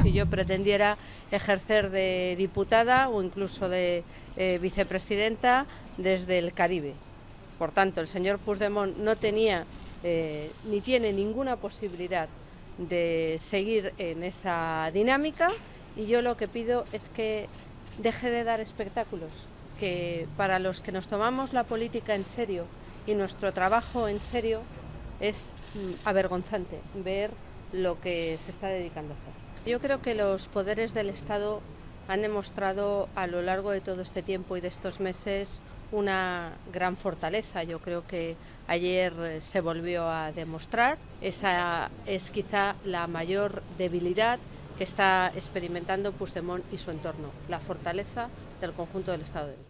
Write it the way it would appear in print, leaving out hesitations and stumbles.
si yo pretendiera ejercer de diputada o incluso de vicepresidenta desde el Caribe. Por tanto, el señor Puigdemont no tenía ni tiene ninguna posibilidad de seguir en esa dinámica, y yo lo que pido es que deje de dar espectáculos, que para los que nos tomamos la política en serio y nuestro trabajo en serio es avergonzante ver lo que se está dedicando a hacer. Yo creo que los poderes del Estado han demostrado a lo largo de todo este tiempo y de estos meses una gran fortaleza. Yo creo que ayer se volvió a demostrar. Esa es quizá la mayor debilidad que está experimentando Puigdemont y su entorno, la fortaleza del conjunto del Estado de Derecho.